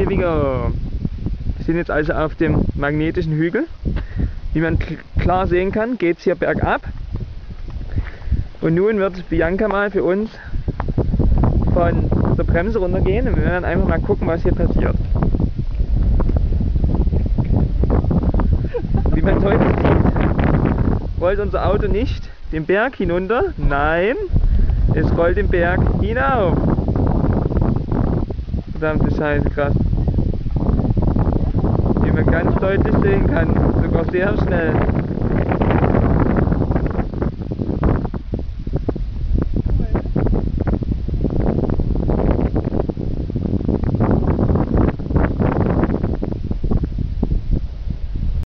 here we go. Wir sind jetzt also auf dem magnetischen Hügel. Wie man klar sehen kann, geht es hier bergab. Und nun wird Bianca mal für uns von der Bremse runtergehen und wir werden einfach mal gucken, was hier passiert. Wie man heute sieht, rollt unser Auto nicht den Berg hinunter, nein, es rollt den Berg hinauf. Verdammte Scheiße, krass. Wie man ganz deutlich sehen kann, sogar sehr schnell.